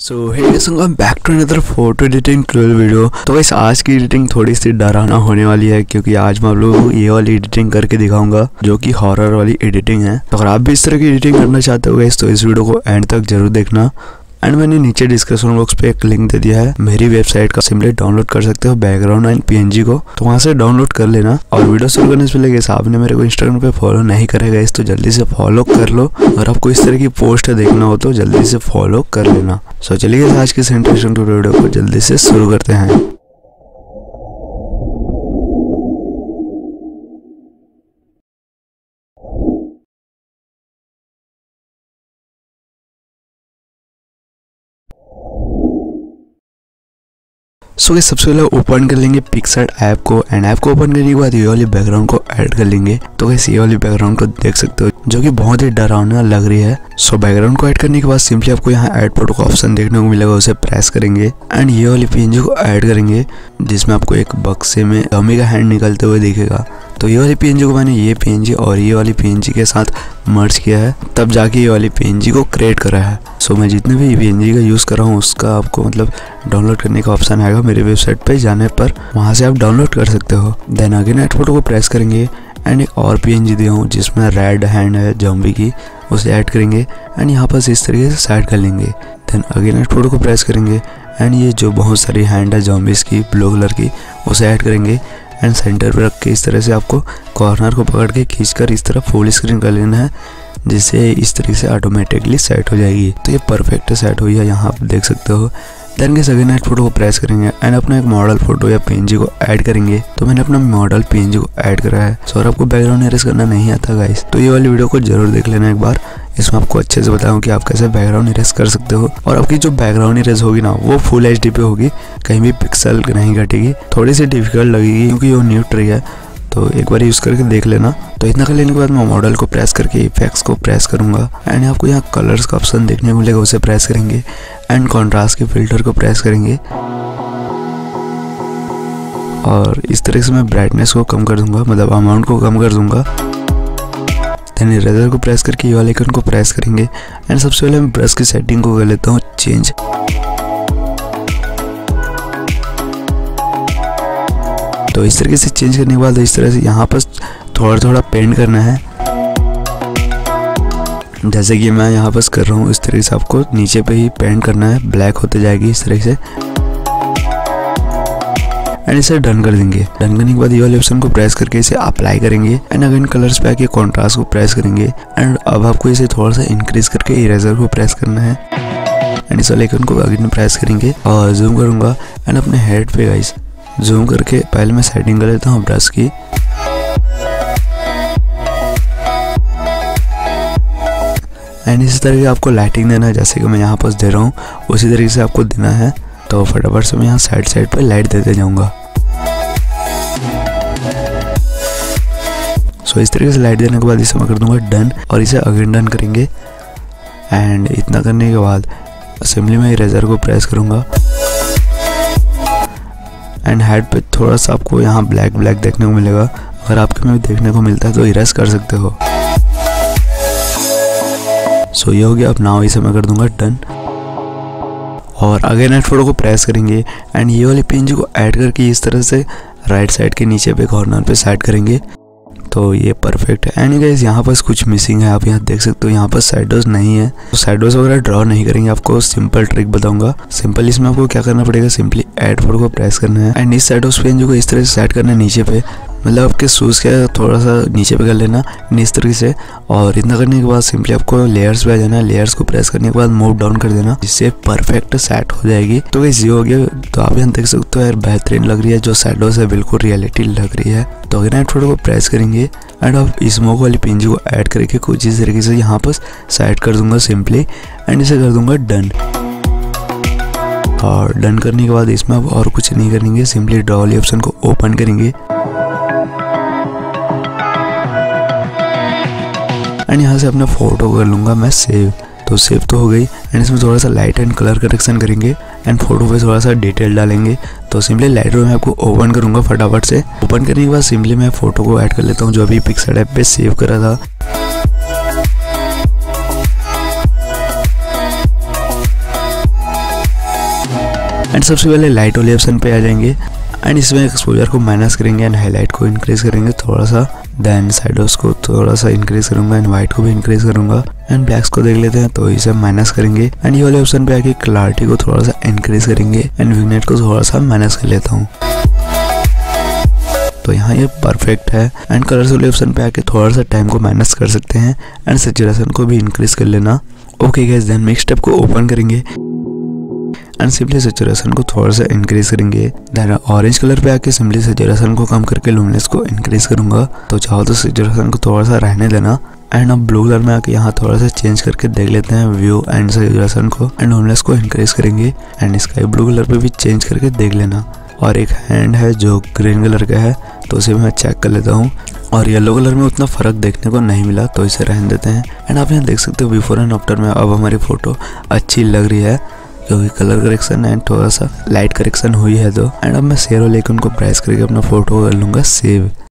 So hey guys, back to another photo editing tutorial video. तो guys आज की editing थोड़ी सी डरावना होने वाली है, क्योंकि आज मैं आप लोगों को ये वाली एडिटिंग करके दिखाऊंगा जो कि हॉरर वाली एडिटिंग है। तो अगर आप भी इस तरह की एडिटिंग करना चाहते हो गाइस तो इस वीडियो को एंड तक जरूर देखना। एंड मैंने नीचे डिस्क्रिप्शन बॉक्स पे एक लिंक दे दिया है मेरी वेबसाइट का, सिंपली डाउनलोड कर सकते हो बैकग्राउंड एंड पीएनजी को, तो वहां से डाउनलोड कर लेना। और वीडियो शुरू करने से पहले आपने मेरे को इंस्टाग्राम पे फॉलो नहीं करेगा इस तो जल्दी से फॉलो कर लो। अगर आपको इस तरह की पोस्ट देखना हो तो जल्दी से फॉलो कर लेना। सो चलिए आज के इंटरेस्टिंग वीडियो को जल्दी से शुरू करते हैं। सो ये सबसे पहले ओपन कर लेंगे पिक्सआर्ट ऐप को, एंड ऐप को ओपन करने के बाद ये वाली बैकग्राउंड को ऐड कर लेंगे। तो वैसे ये वाली बैकग्राउंड को देख सकते हो जो कि बहुत ही डरावना लग रही है। सो बैकग्राउंड को ऐड करने के बाद सिंपली आपको यहाँ ऐड फोटो का ऑप्शन देखने को मिलेगा, उसे प्रेस करेंगे एंड ये वाली पीएनजी को ऐड करेंगे, जिसमें आपको एक बक्से में डमी का हैंड निकलते हुए दिखेगा। तो ये वाली पीएनजी को मैंने ये पीएनजी और ये वाली पीएनजी के साथ मर्ज किया है, तब जाके ये वाली पीएनजी को क्रिएट करा है। सो मैं जितने भी पीएनजी का यूज़ कर रहा हूँ उसका आपको डाउनलोड करने का ऑप्शन आएगा मेरी वेबसाइट पे जाने पर, वहाँ से आप डाउनलोड कर सकते हो। देन अगेन ऐड फोटो को प्रेस करेंगे एंड एक और पीएनजी दिया हूँ जिसमें रेड हैंड है ज़ॉम्बी की, उसे ऐड करेंगे एंड यहाँ पर इस तरीके से साइड कर लेंगे। देन अगेन ऐड फोटो को प्रेस करेंगे एंड ये जो बहुत सारी हैंड है ज़ॉम्बीज़ की ब्लू कलर की, उसे ऐड करेंगे एंड सेंटर पे रख के इस तरह से आपको कॉर्नर को पकड़ के खींचकर इस तरह फुल स्क्रीन कर लेना है, जिससे इस तरीके से ऑटोमेटिकली सेट हो जाएगी। तो ये परफेक्ट सेट हुई है, यहाँ आप देख सकते हो। देन के सेकंड ऐड फोटो को प्रेस करेंगे एंड अपना एक मॉडल फोटो या पीएनजी को ऐड करेंगे। तो मैंने अपना मॉडल पीएनजी को ऐड करा है। सो अगर आपको बैकग्राउंड इरेज करना नहीं आता गाइस तो ये वाली वीडियो को जरूर देख लेना एक बार, इसमें आपको अच्छे से बताऊं कि आप कैसे बैकग्राउंड इरेज कर सकते हो। और आपकी जो बैकग्राउंड इरेज होगी ना वो फुल एचडी पे होगी, कहीं भी पिक्सल नहीं घटेगी। थोड़ी सी डिफिकल्ट लगेगी क्योंकि वो न्यू ट्रिक है, तो एक बार यूज़ करके देख लेना। तो इतना कर लेने के बाद मैं मॉडल को प्रेस करके इफेक्ट्स को प्रेस करूँगा एंड आपको यहाँ कलर्स का ऑप्शन देखने को मिलेगा, उसे प्रेस करेंगे एंड कॉन्ट्रास्ट के फिल्टर को प्रेस करेंगे और इस तरह से मैं ब्राइटनेस को कम कर दूंगा, मतलब अमाउंट को कम कर दूंगा। देन इरेजर को प्रेस करके ये वाले आइकन को प्रेस करेंगे एंड सबसे पहले मैं ब्रश की सेटिंग को कर लेता हूँ चेंज। तो इस तरीके से चेंज करने के बाद इस तरह से यहाँ पर थोड़ा थोड़ा पेंट करना है, जैसे कि मैं यहाँ पर कर रहा हूँ। इस तरीके से आपको नीचे पे ही पेंट करना है, ब्लैक होते जाएगी इस तरह से एंड इसे डन कर देंगे। डन करने के बाद ये वाले ऑप्शन को प्रेस करके इसे अप्लाई करेंगे एंड अगेन कलर्स पे आके कॉन्ट्रास्ट को प्रेस करेंगे एंड अब आपको इसे थोड़ा सा इंक्रीज करके इरेजर को प्रेस करना है एंड इस वाले आइकन को अगेन प्रेस करेंगे और जूम करूँगा एंड अपने हेड पे गाइस जूम करके पहले मैं सेटिंग कर लेता हूँ ब्रश की एंड इसी तरह की आपको लाइटिंग देना है, जैसे कि मैं यहाँ पर दे रहा हूँ उसी तरीके से आपको देना है। तो फटाफट से मैं यहाँ साइड पे लाइट देते जाऊँगा। सो इस तरीके से लाइट देने के बाद इसे मैं कर दूँगा डन और इसे अगेन डन करेंगे एंड इतना करने के बाद सिंपली मैं इरेजर को प्रेस करूँगा एंड हेड पे थोड़ा सा आपको यहाँ ब्लैक देखने को मिलेगा। अगर आपके में देखने को मिलता है तो इरेज कर सकते हो। सो ये हो गया। अब नाउ इसे मैं कर दूंगा डन और अगेन ऐड फोटो को प्रेस करेंगे एंड ये वाली पीएनजी को ऐड करके इस तरह से राइट साइड के नीचे पे कॉर्नर पे सेट करेंगे। तो ये परफेक्ट है। एंड गाइस यहाँ पर कुछ मिसिंग है, आप यहाँ देख सकते हो यहाँ पर शैडोज नहीं है। तो शैडोज वगैरह ड्रॉ नहीं करेंगे, आपको सिंपल ट्रिक बताऊंगा। सिंपल इसमें आपको क्या करना पड़ेगा, सिंपली ऐड फोटो को प्रेस करना है एंड इस शैडोज पीएनजी को इस तरह से सेट करना है नीचे पे, मतलब आपके शूज़ के थोड़ा सा नीचे पे कर लेना इस तरीके से। और इतना करने के बाद सिंपली आपको लेयर्स पे आ जाना है, लेयर्स को प्रेस करने के बाद मूव डाउन कर देना, जिससे परफेक्ट सेट हो जाएगी। तो गाइस ये हो गया। तो आप यहाँ देख सकते हो यार बेहतरीन लग रही है, जो शैडोज है बिल्कुल रियलिटी लग रही है। तो अगर ऐड फोटो को प्रेस करेंगे एंड आप स्मोक वाली पीएनजी को ऐड करके कुछ इस तरीके से यहाँ पर सेट कर दूंगा सिंपली एंड इसे कर दूंगा डन। और डन करने के बाद इसमें अब और कुछ नहीं करेंगे, सिंपली ड्रॉ वाली ऑप्शन को ओपन करेंगे एंड यहाँ से अपना फोटो कर लूँगा मैं सेव। तो सेव तो हो गई एंड इसमें थोड़ा सा लाइट एंड कलर करेक्शन करेंगे एंड फोटो पे थोड़ा सा डिटेल डालेंगे। तो सिंपली लाइटरूम में आपको ओपन करूँगा फटाफट से। ओपन करने के बाद सिंपली मैं फोटो को ऐड कर लेता हूँ जो अभी पिक्सआर्ट ऐप पे सेव करा था। एंड सबसे पहले लाइट वाले ऑप्शन पे आ जाएंगे एंड इसमें एक्सपोजर को माइनस करेंगे एंड हाईलाइट को इंक्रीज करेंगे थोड़ा सा, देन शैडोज को थोड़ा सा इंक्रीज करूंगा एंड वाइट को भी इंक्रीज करूंगा एंड ब्लैक्स को देख लेते हैं तो इसे माइनस करेंगे एंड ये वाले ऑप्शन पे आके क्लैरिटी को थोड़ा सा इंक्रीज करेंगे एंड विग्नेट को थोड़ा सा माइनस कर लेता हूँ। तो यहाँ ये परफेक्ट है एंड कलर्स वाले ऑप्शन पे आके थोड़ा सा टाइम को माइनस कर सकते हैं एंड सैचुरेशन को भी इंक्रीज कर लेना। Okay guys, then mix tab को ओपन करेंगे एंड सिंपली सैचुरेशन को थोड़ा सा इंक्रीज करेंगे। देन ऑरेंज कलर पे आके सिंपली सैचुरेशन को कम करके लुमिनस को इंक्रीज करूंगा। तो चाहो तो सैचुरेशन को थोड़ा सा रहने देना एंड अब ब्लू कलर में आके यहाँ थोड़ा सा चेंज करके देख लेते हैं व्यू एंड सैचुरेशन को एंड लुमिनस को इंक्रीज करेंगे एंड स्काई ब्लू कलर पे भी चेंज करके देख लेना। और एक हैंड है जो ग्रीन कलर का है तो उसे मैं चेक कर लेता हूँ और येलो कलर में उतना फ़र्क देखने को नहीं मिला तो इसे रहने देते हैं। एंड आप यहाँ देख सकते हो बिफोर एंड आफ्टर में अब हमारी फ़ोटो अच्छी लग रही है क्योंकि कलर करेक्शन एंड थोड़ा सा लाइट करेक्शन हुई है। तो एंड अब मैं शेयर वाले आइकन को प्रेस करके अपना फ़ोटो कर लूँगा सेव।